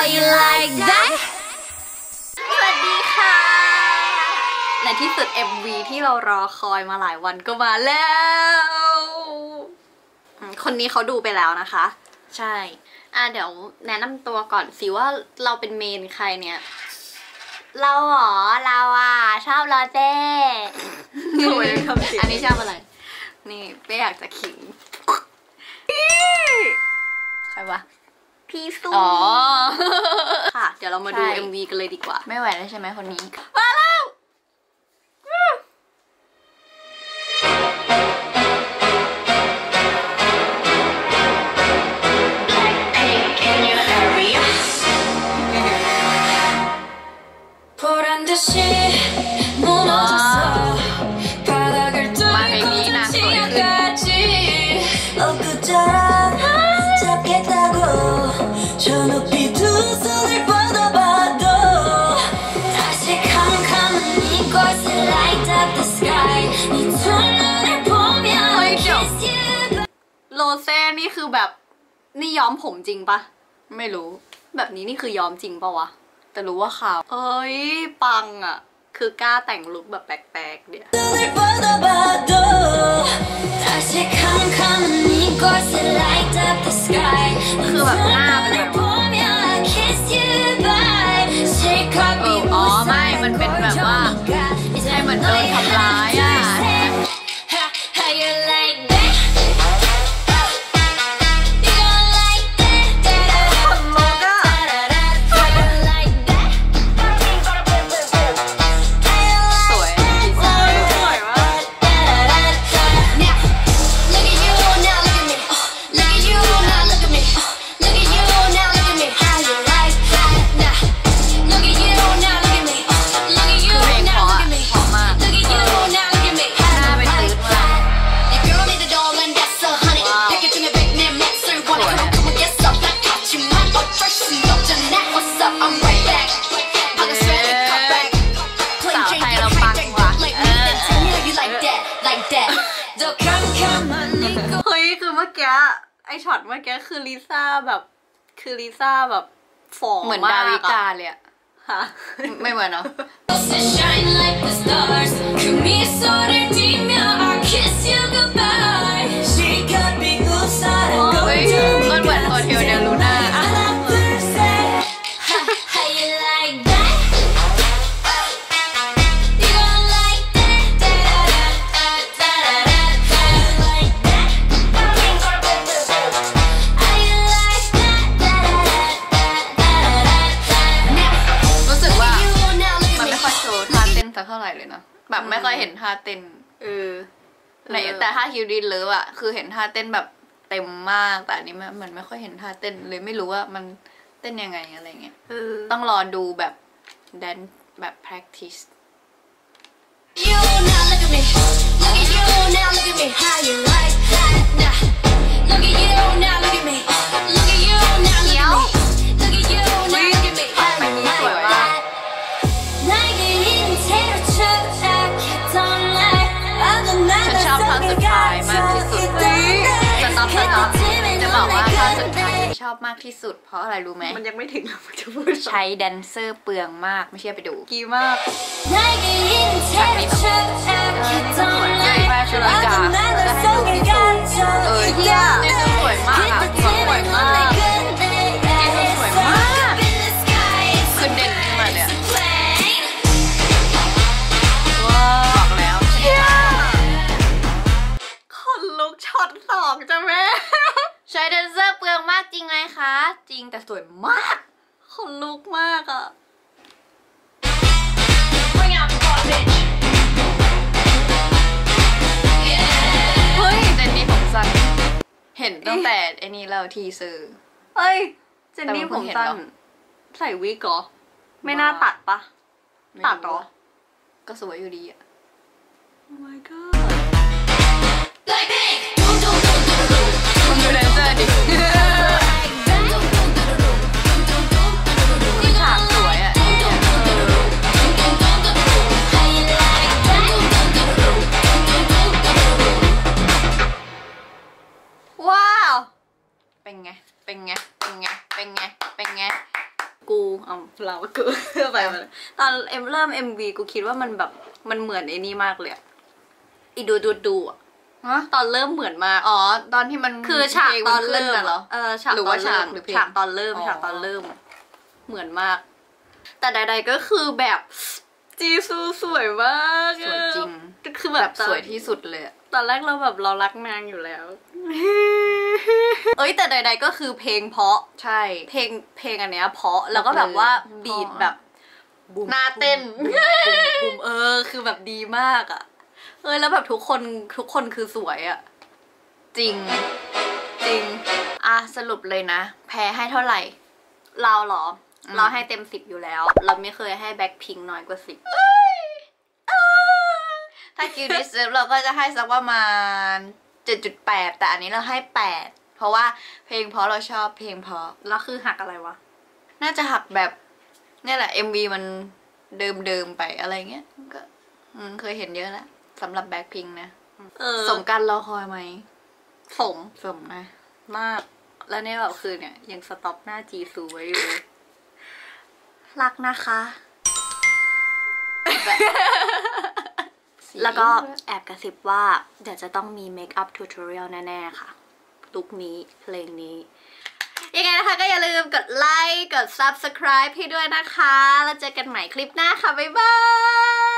you like that สวัสดีค่ะในที่สุด MV ที่เรารอคอยมาหลายวันก็มาแล้วคนนี้เขาดูไปแล้วนะคะใช่เดี๋ยวแนะนำตัวก่อนสิว่าเราเป็นเมนใครเนี่ยเราหรอเราชอบลอเต้อันนี้ชอบอะไรนี่ไม่อยากจะขิงใครวะพี่ซูค่ะเดี๋ยวเรามาดู MV กันเลยดีกว่าไม่ไหวแล้วใช่ไหมคนนี้มาแล้วโรเซ่นี่คือแบบนี่ย้อมผมจริงปะไม่รู้แบบนี้นี่คือย้อมจริงปะวะแต่รู้ว่าขาวเอ้ยปังอ่ะคือกล้าแต่งลุคแบบแปลกๆเดี๋ยวคือแบบหน้าเป็นแบบอ๋อไม่มันเป็นแบบว่าให้มันโดนทำร้ายอ่ะเฮ้ยคือเมื่อกี้ไอช็อตเมื่อกี้คือลิซ่าแบบฝ่องเหมือนดาวิกาเลยอะฮะไม่เหมือนเนาะมันเหมือนโฮเทลเดลูน่าเท่าไหร่เลยนะแบบไม่ค่อยเห็นท่าเต้นแต่ถ้าฮิวดินเลิฟอะคือเห็นท่าเต้นแบบเต็มมากแต่อันนี้มันไม่ค่อยเห็นท่าเต้นเลยไม่รู้ว่ามันเต้นยังไงอะไรเงี้ยต้องรอดูแบบแดนแบบ practiceจะบอกว่าท่าสุดท้ายชอบมากที่สุดเพราะอะไรรู้ไหมมันยังไม่ถึงจะพูดใช้แดนเซอร์เปลืองมากไม่เชื่อไปดูกีมากฉากนี้แบบสวยมากแฟชั่นลิกาจะให้ดูที่สุดเฮียนี่สวยมากอ่ะสวยมากนี่สวยมากคือเด่นขึ้นมาเลยว้าวบอกแล้วคนลุกช็อต2จ้ะแม่ใช้แดนเซอร์เปลืองมากจริงไหมคะจริงแต่สวยมากคนลุกมากอ่ะเฮ้ยเจนนี่ผมสั้นเห็นตั้งแต่ไอ้นี่เราทีเซอร์เฮ้ยเจนนี่ผมสั้นใส่วิกเหรอไม่น่าตัดปะตัดเหรอก็สวยอยู่ดีอ่ะ Oh my godคุณดูแดนเซอร์ดิคือฉากสวยอ่ะว้าวเป็นไงกูเรากูไปมาเลยตอนเริ่ม MV กูคิดว่ามันแบบมันเหมือนไอ้นี่มากเลยอีดูอ่ะตอนเริ่มเหมือนมากตอนที่มันคือฉากตอนเริ่มเหรอฉากตอนเริ่มฉากตอนเริ่มเหมือนมากแต่ใดๆก็คือแบบจีซูสวยมากสวยจริงคือแบบสวยที่สุดเลยตอนแรกเราแบบเรารักนางอยู่แล้วแต่ใดๆก็คือเพลงเพราะใช่เพลงอันเนี้ยเพราะแล้วก็แบบว่าบีทแบบหน้าเต้นบุมคือแบบดีมากอ่ะแล้วแบบทุกคนคือสวยอ่ะจริงสรุปเลยนะแพ้ให้เท่าไหร่เราเหรอเราให้เต็ม10อยู่แล้วเราไม่เคยให้แบ็คพิงค์น้อยกว่า10 ถ้าคิวดิสเราก็จะให้สักประมาณ 7.8 แต่อันนี้เราให้8เพราะว่าเพลงเพราะเราชอบเพลงเพราะแล้วคือหักอะไรวะน่าจะหักแบบเนี่ยแหละ MV มันเดิมไปอะไรเงี้ยก็เคยเห็นเยอะแล้วสำหรับแบ็คพิงค์นะสมกันรอคอยไหมสมนะมากแล้วเนี่ยแบบคือเนี่ยยังสต็อปหน้าจีซูไว้อยู่รักนะคะแล้วก็แอบกระซิบว่าเดี๋ยวจะต้องมีเมคอัพทูตอเรียลแน่ๆค่ะลุคนี้เพลงนี้ยังไงนะคะก็อย่าลืมกดไลค์กด subscribe ให้ด้วยนะคะแล้วเจอกันใหม่คลิปหน้าค่ะบ๊ายบาย